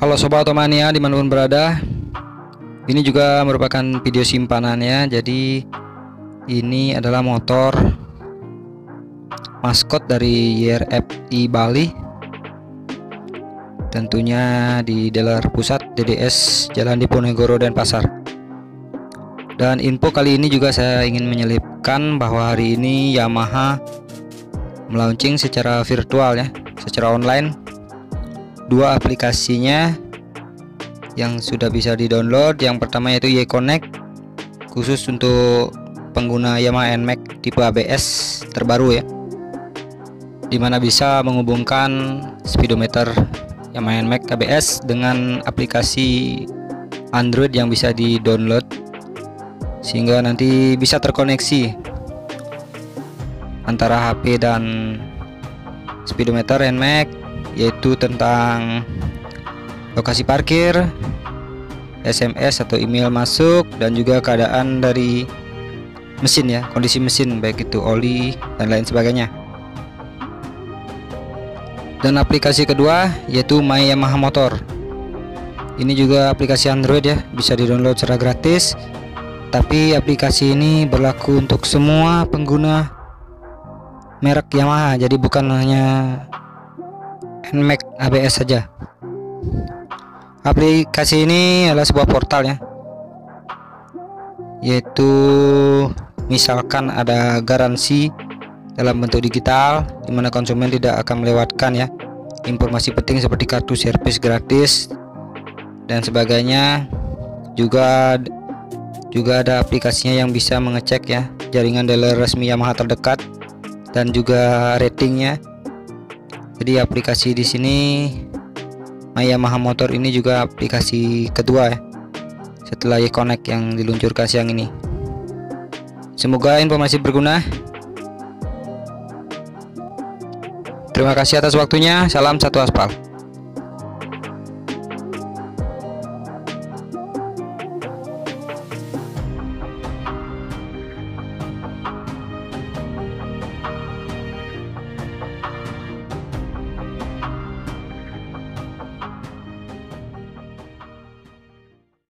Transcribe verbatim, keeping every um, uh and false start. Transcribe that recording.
Halo Sobat Otomania dimanapun berada, ini juga merupakan video simpanannya. Jadi ini adalah motor maskot dari Y R F I Bali, tentunya di dealer pusat D D S Jalan Diponegoro Denpasar. Dan info kali ini juga saya ingin menyelipkan bahwa hari ini Yamaha melaunching secara virtual ya, secara online, dua aplikasinya yang sudah bisa di-download. Yang pertama yaitu Y Connect, khusus untuk pengguna Yamaha N MAX tipe A B S terbaru ya, dimana bisa menghubungkan speedometer Yamaha N MAX A B S dengan aplikasi Android yang bisa di-download, sehingga nanti bisa terkoneksi antara H P dan speedometer N MAX, yaitu tentang lokasi parkir, S M S atau email masuk, dan juga keadaan dari mesin ya, kondisi mesin baik itu oli dan lain sebagainya. Dan aplikasi kedua yaitu My Yamaha Motor. Ini juga aplikasi Android ya, bisa di-download secara gratis. Tapi aplikasi ini berlaku untuk semua pengguna merek Yamaha, jadi bukan hanya N MAX A B S saja. Aplikasi ini adalah sebuah portal ya, yaitu misalkan ada garansi dalam bentuk digital, di mana konsumen tidak akan melewatkan ya informasi penting seperti kartu servis gratis dan sebagainya. Juga juga ada aplikasinya yang bisa mengecek ya jaringan dealer resmi Yamaha terdekat dan juga ratingnya. Jadi aplikasi di sini My Yamaha Motor ini juga aplikasi kedua ya, setelah Y Connect yang diluncurkan siang ini. Semoga informasi berguna. Terima kasih atas waktunya. Salam satu aspal.